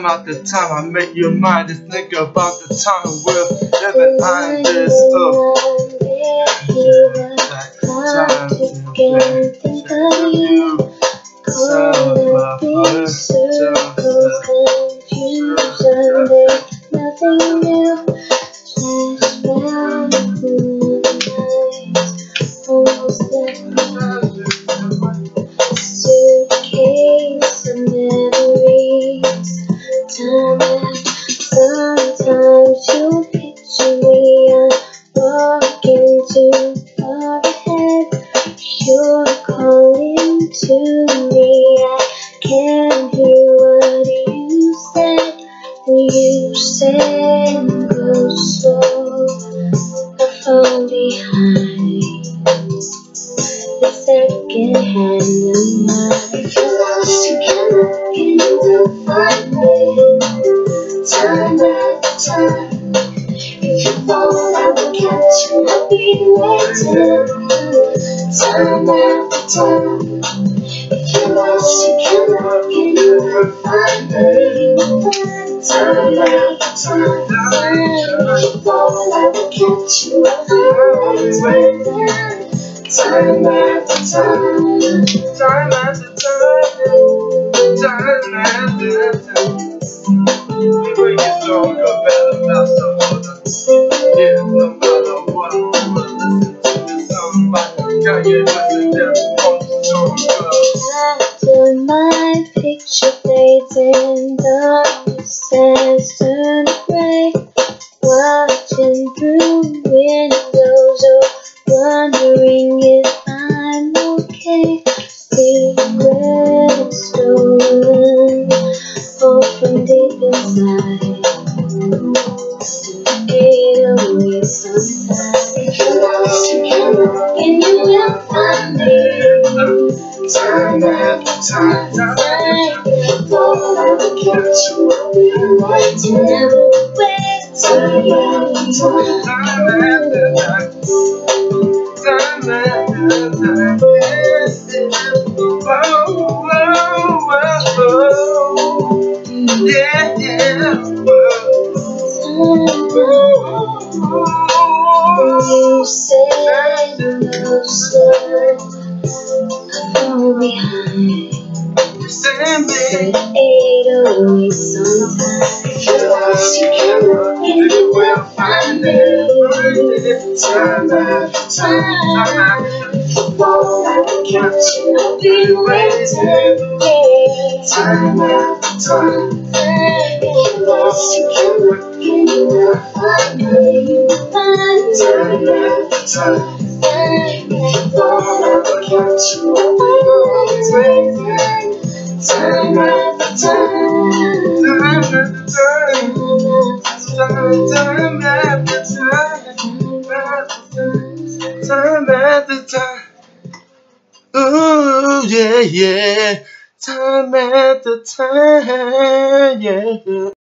after time, I make you mine. Just think about the time we're living behind this Time to get think of you. Call up these circles, confusion, there's nothing new. Flashback through the night, almost like suitcase of memories. Time after sometimes you picture me. I'm walking too far ahead. You're calling to me. I can't hear what you said. You said go slow. I fall behind. The second hand of mine. If you're lost, you can find me. Time after time. If you fall, I will catch you. I'll be waiting. Time after time. If you're lost, you cannot find me. Time after time. If you fall, I will catch you. I'll be waiting. Time after time. Time after time. Time after time. We bring it stronger, better, faster, harder. Yeah, no matter what, listen to the song by Kanye West and After my picture fades in darkness turn gray, watching through windows or wondering if I'm okay. Regrets stolen, all from deep inside. Get away sometimes. If you're lost, you will find me. Time after time. If you fall, I will catch you. I'll be waiting. Never wait. Time after time. Time after time. Time after time. Whoa, whoa, whoa. Yeah, yeah. You said go slow, I fall behind. Send me. But 808 sometimes. If you're lost, you will find me. Time after time. If you fall, I will catch you. I'll be waiting. Time after time. If you're lost, you will find me. Time after time. If you fall, I will catch you. I'll be waiting. Time after time. Time after time. Time after time. Time after time. Ooh, yeah, yeah. Time after time, yeah.